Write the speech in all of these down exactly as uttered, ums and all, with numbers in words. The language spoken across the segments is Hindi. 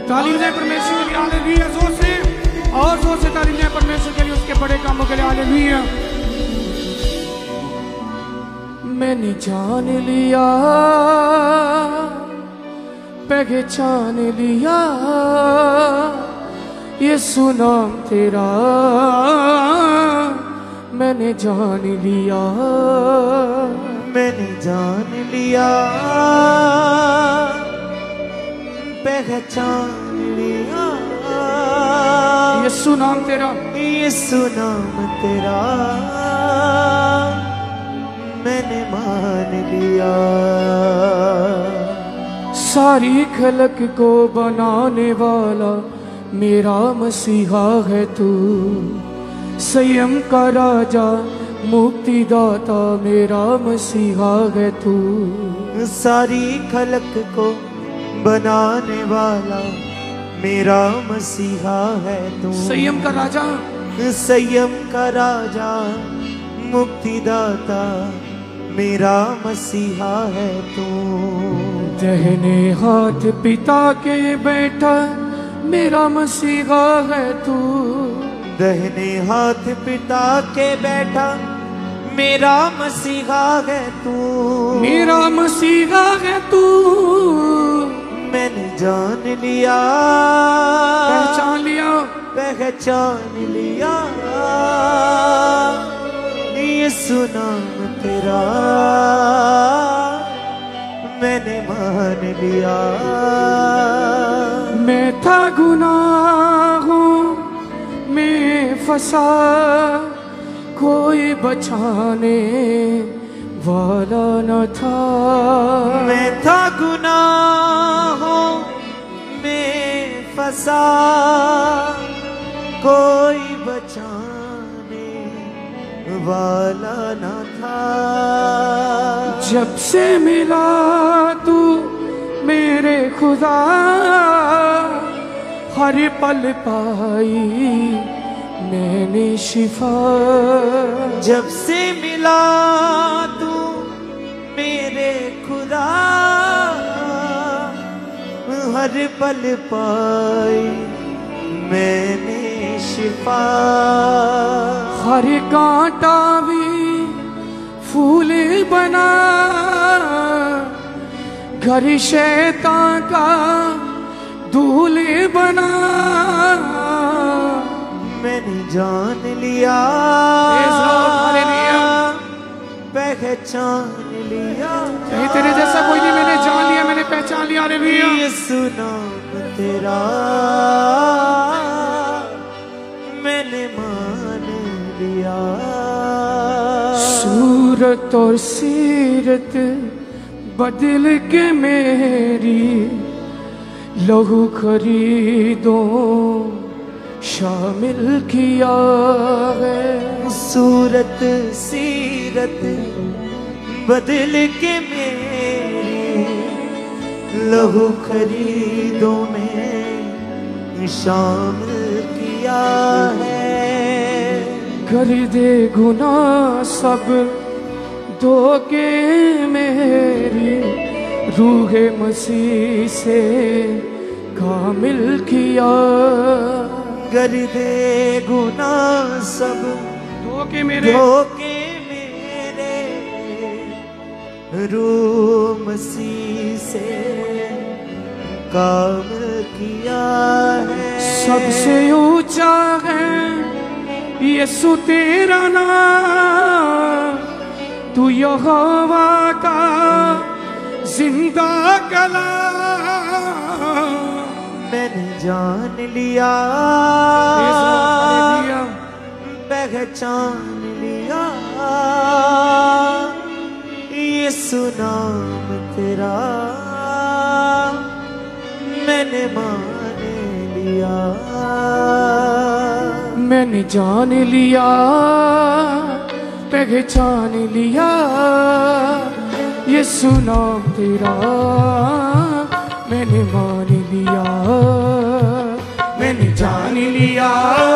तालीम दें परमेश्वर के लिए, हालेलुया। जोर से और जोर से तालीम दें परमेश्वर के लिए, उसके बड़े कामों के लिए, हालेलुया। मैंने जान लिया, पहचान लिया, यीशु नाम तेरा मैंने जान लिया, मैंने जान लिया, पहचान लिया, यीशु नाम तेरा, यीशु नाम तेरा मैंने मान लिया। सारी खलक को बनाने वाला मेरा मसीहा है तू, संयम का राजा मुक्तिदाता मेरा मसीहा है तू। सारी खलक को बनाने वाला मेरा मसीहा है तू, संयम का राजा, संयम का राजा मुक्तिदाता मेरा मसीहा है तू। दाहिने हाथ पिता के बैठा मेरा मसीहा है तू, दाहिने हाथ पिता के बैठा मेरा मसीहा है तू, मेरा मसीहा है तू। मैंने जान लिया, पहचान लिया, पहचान लिया, यीशु नाम तेरा मैंने मान लिया। मैं था गुनाहों में फंसा, कोई बचाने वाला न था। मैं था गुनाहों में फंसा, कोई बचाने वाला न था। जब से मिला तू मेरे खुदा, हर पल पाई मैंने शिफा। जब से मिला तू मेरे खुदा, हर पल पाई मैंने शिफा। हर कांटा भी फूल बना, घर शैतान का धूल बना। मैंने जान लिया, पहचान लिया, कहीं तेरे जैसा कोई नहीं, मैंने जान लिया, मैंने पहचान लिया। हालेलुया। यीशु नाम तेरा मैंने मान लिया। सूरत और सीरत बदल के मेरी, लहू खरीदो शामिल किया है। सूरत सीरत बदल के मेरी, लहू खरीदो में शामिल किया है। कर दे गुनाह सब धोके मेरी, रूह मसीह से कामिल किया। कर दे गुनाह सब धोके मेरे, धोके मेरे, रूह मसीह से कामिल किया है। सबसे ऊंचा है यीशु तेरा नाम, तू यहोवा का जिंदा कलाम। मैंने जान लिया, पहचान लिया, यीशु नाम तेरा मैंने मान लिया। मैंने जान लिया, पहचान लिया, यीशु नाम तेरा मैंने मान लिया। मैंने जान लिया,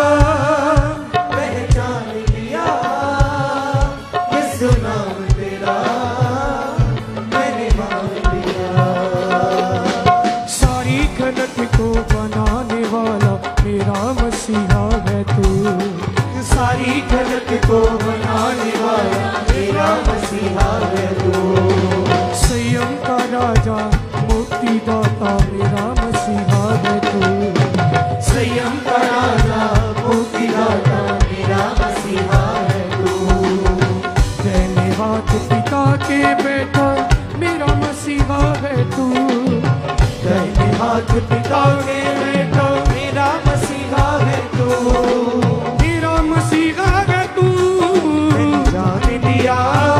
पहचान लिया, यीशु नाम तेरा मैंने मान लिया। सारी गलत को बनाने वाला मेरा मसीहा है तू। सारी गलत को बनाने वाला मेरा मसीहा है तू। संयम का राजा मुक्तिदाता मेरा मसीहा है तू। संयम का राजा मुक्तिदाता मेरा मसीहा है तू। दाहिने हाथ पिता के बेटा मेरा मसीहा है तू। दाहिने हाथ पिता के बेटा मेरा मसीहा है तू। मेरा मसीहा है तू। जान लिया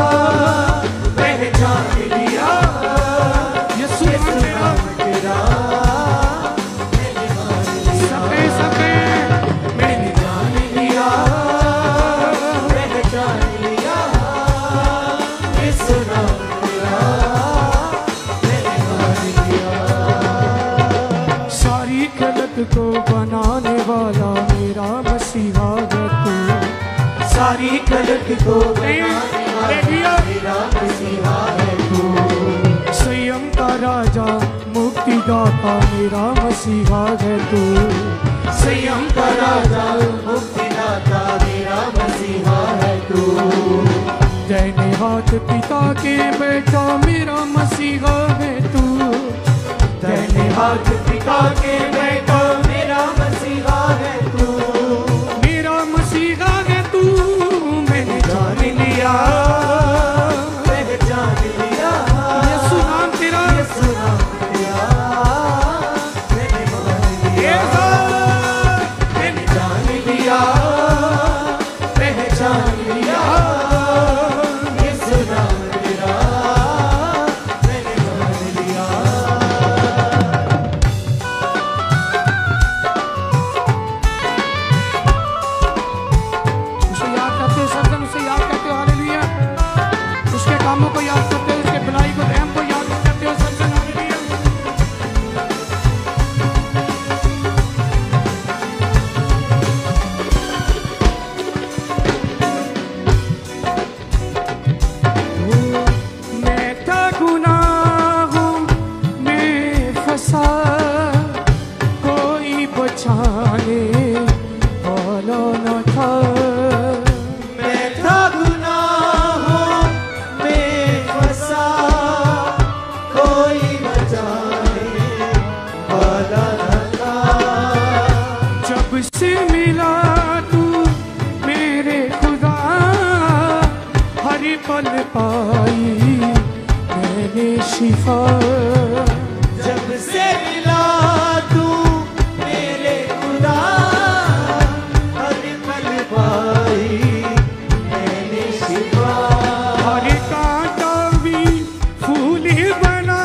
पहचान लिया यीशु नाम तेरा तेरा सके सके मैंने जान लिया पहचान लिया यीशु नाम तेरा मैंने जान लिया। सारी गलत को बनाने वाला मेरा मसीहा है तू। सारी गलत को बनाने वाला मेरा मसीहा है तू। संयम का राजा मुक्तिदाता मेरा मसीहा है तू। संयम का राजा मुक्तिदाता मेरा मसीहा है तू। दाहिने हाथ पिता के बेटा मेरा मसीहा है तू। दाहिने हाथ पिता के बेटा मेरा मसीहा है तू। मेरा मसीहा है तू। मैंने जान लिया पहचान लिया यीशु नाम तेरा यीशु नाम तेरा मैंने मान लिया। मैंने जान लिया पहचान लिया यीशु नाम तेरा मैंने मान लिया। उसे याद करते हो सरदन, उसे याद करते हो हालेलुया। उसके कामों को याद करते हो, उसके भलाई को रहम को याद करते हो सरदन हालेलुया। मैं था गुनाहों में फंसा, कोई बचाने वाला न था। मैं था गुनाहों में फंसा, कोई बचाने वाला न था। जब से मिला तू मेरे खुदा, हर पल पाई मैंने शिफा। जब से मिला तू मेरे खुदा, हर पल पाई मैंने शिफा। हर कांटा भी फूल बना,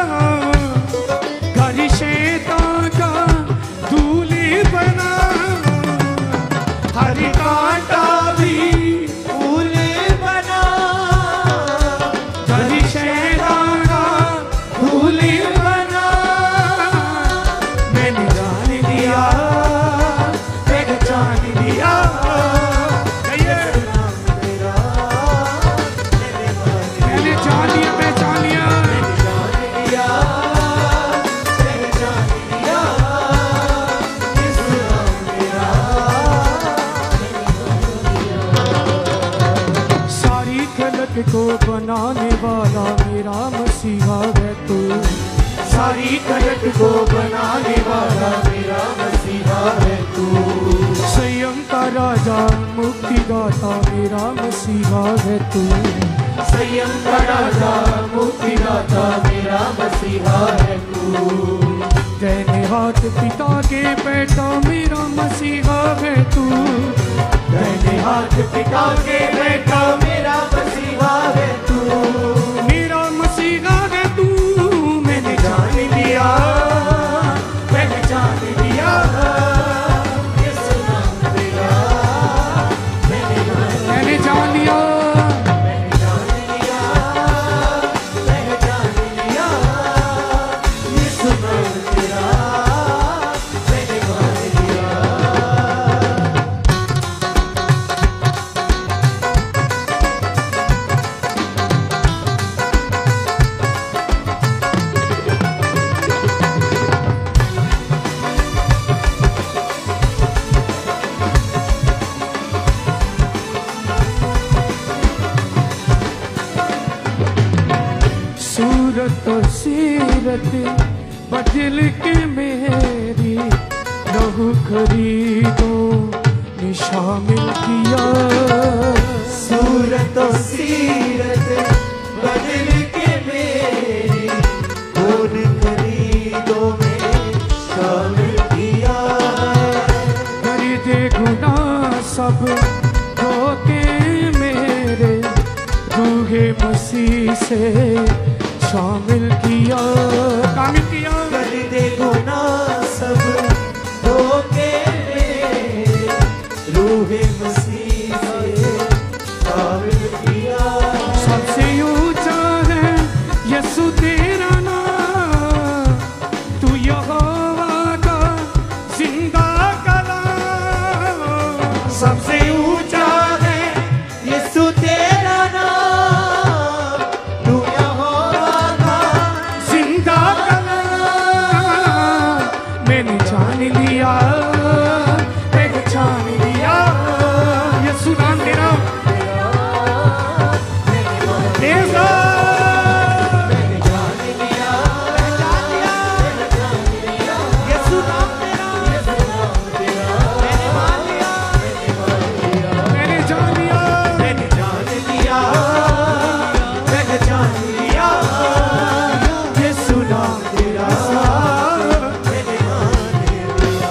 घर शैतान का धूल बना। हर कांटा भी फूल बना, घर शैतान का धूल बना। मैंने जान लिया पहचान लिया कहिए, तेरा मैंने मान मैंने जान लिया पहचान लिया। लिया पहचान लिया यीशु नाम तेरा। सारी गलत को बनाने वाला मेरा मसीहा है तू। सारी गलत को बनाने वाला मेरा मसीहा है तू। संयम का राजा मुक्तिदाता मेरा मसीहा है तू। संयम का राजा मुक्तिदाता मेरा मसीहा है तू। दाहिने हाथ पिता के बेटा मेरा मसीहा है तू। दाहिने हाथ पिता के बेटा मेरा मसीहा है तू। मेरा मसीहा है तू। मैंने जान लिया पहचान लिया यीशु नाम तेरा मैंने मैंने जान लिया। जान लिया पहचान लिया यीशु नाम तेरा मैंने मान लिया। सूरत बदल के मेरी लहू खरीदों ने शामिल किया। सूरत और सीरत बदल के मेरी खून खरीदों में शामिल किया। दर्द गुनाह सब धोके मेरे रूहे मसीह से शामिल किया। कामिल किया। दर्द गुनाह सब धोके मेरे रूहे मसीह से शामिल किया। सबसे ऊंचा है यीशु तेरा नाम, तू यहोवा का जिंदा कलाम। सबसे ऊंचा है यीशु तेरा नाम, तू यहोवा का जिंदा कलाम। मैंने जान लिया, पहचान लिया यीशु नाम तेरा। देवा मैंने जान लिया, पहचान लिया, यीशु नाम तेरा, मैंने मान लिया, मैंने जान लिया, मैंने जान लिया, पहचान लिया, यीशु नाम तेरा, मैंने मान लिया।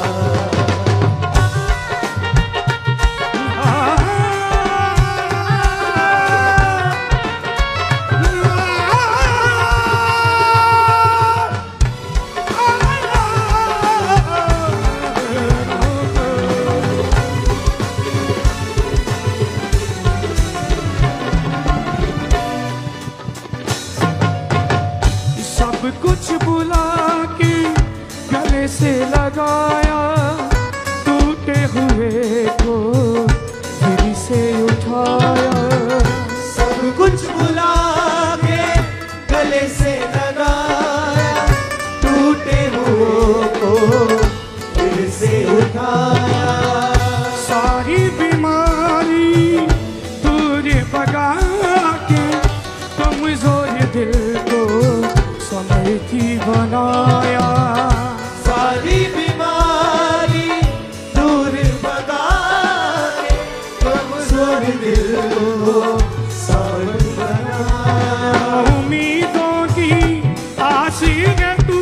सब कुछ बुला के गले से लगाया, टूटे हुए को फिर से उठाया। सब कुछ बुला के गले से लगाया, टूटे हुओं को फिर से उठाया। सारी बीमारी दूर भगा के कमजोर दिल को समर्थी बनाया। सारी बीमारी दूर भगा के कमजोर दिल को सावधान बनाया। उम्मीदों की आशिक है तू,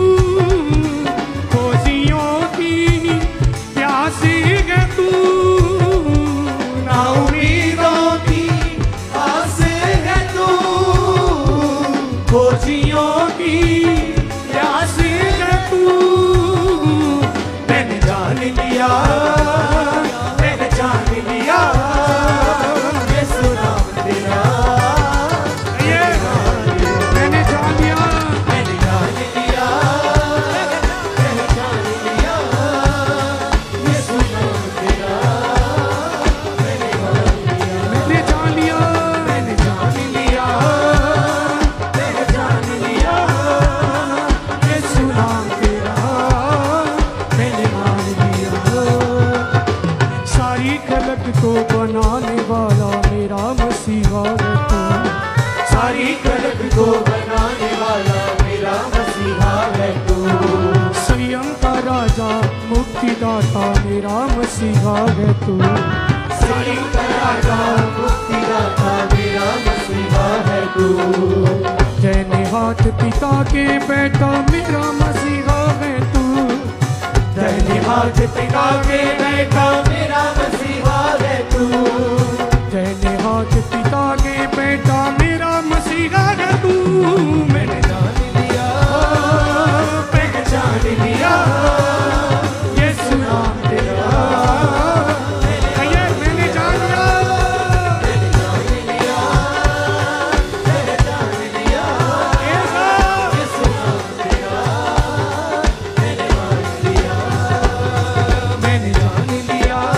खोजियों की प्यासी है तू। ना उम्मीदों की आस है तू, खोजियों की प्यास है तू। मैंने जान लिया, मैंने जान लिया, यीशु नाम तेरा, ये मैंने जान लिया, मैंने जान लिया, मैंने जान लिया, यीशु नाम तेरा, मैंने मान लिया। मैंने जान लिया, मैंने जान लिया, मैंने जान लिया, यीशु नाम तेरा, मैंने मान लिया। सारी खलक को बनाने वाला मेरा मसीहा है तू। सारी खलक को बनाने वाला मेरा मसीहा है तू। संयम का राजा मुक्तिदाता मेरा मसीहा है तू। सारी राजा मुक्तिदाता मेरा मसीहा है तू। जैने हाथ पिता के बेटा मेरा मसीहा है तू। दाहिने हाथ पिता के बेटा मेरा मसीहा है तू। जैने हाथ पिता के बेटा मेरा मसीहा है तू। मैंने जान लिया, पहचान लिया, यीशु नाम तेरा, ये मैंने जान लिया, मैंने जान लिया, पहचान लिया, यीशु नाम तेरा, मैंने मान लिया। मैंने जान लिया,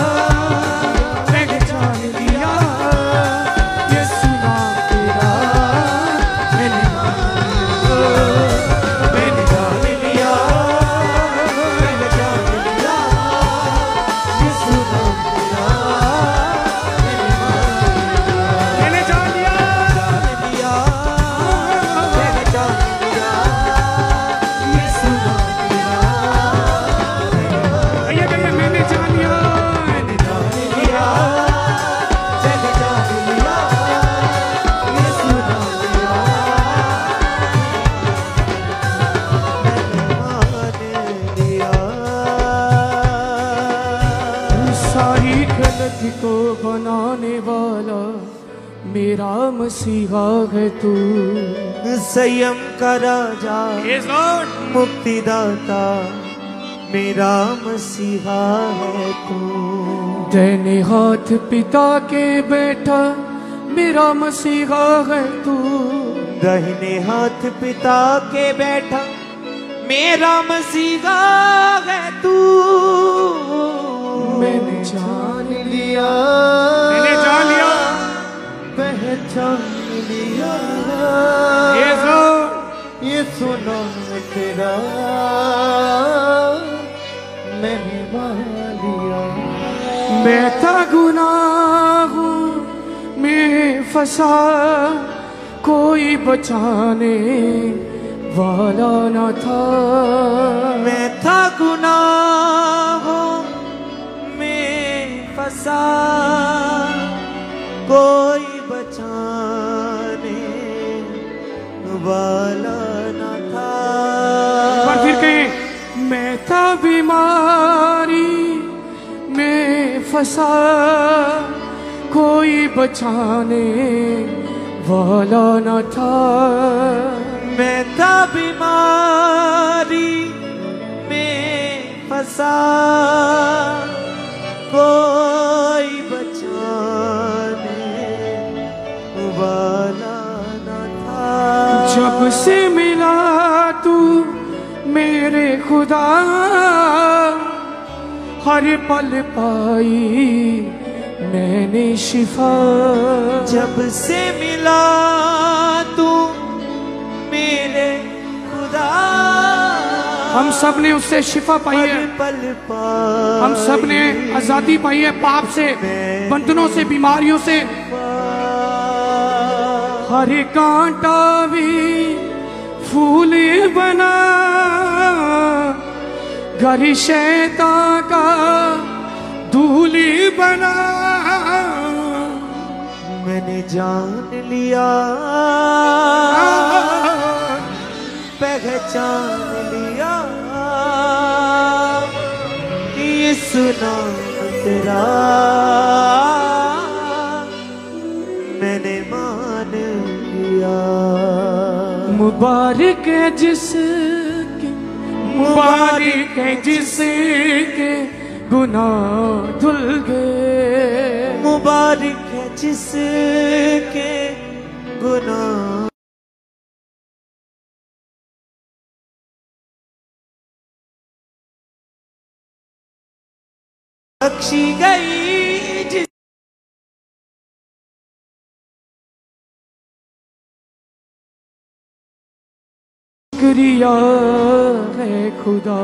मेरा मसीहा है तू। संयम का राजा Yes, Lord. मुक्तिदाता मेरा मसीहा है तू। दाहिने हाथ पिता के बैठा मेरा मसीहा है तू। दाहिने हाथ पिता के बैठा मेरा मसीहा है तू। मैंने जान लिया मैंने जान लिया पहचान लिया। Yes, Lord. ये सुनो तेरा मैंने मान लिया। मैं था गुनाहों में फंसा कोई बचाने वाला न था। मैं था गुनाहों में फंसा कोई बचाने वाला न था। पर फिर कहें मैं था बीमारी में फंसा कोई बचाने वाला न था। मैं था बीमारी में फंसा कोई बचाने वाला न था। जब से मिला तू मेरे खुदा हर पल पाई मैंने शिफा। जब से मिला तू मेरे खुदा हम सब ने उससे शिफा पाई है। पल पाई हम सब ने आजादी पाई है पाप से, बंधनों से, बीमारियों से। हर कांटा भी फूल बना घर शैतान का धूली बना। मैंने जान लिया पहचान लिया यीशु नाम तेरा मैंने मान लिया। मुबारक है जिसके मुबारक है जिसके गुनाह धुल गए। मुबारक है जिसके गुनाह बख्शी गई जिस शुक्रिया है खुदा।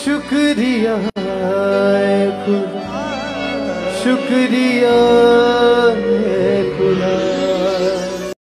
शुक्रिया है खुदा शुक्रिया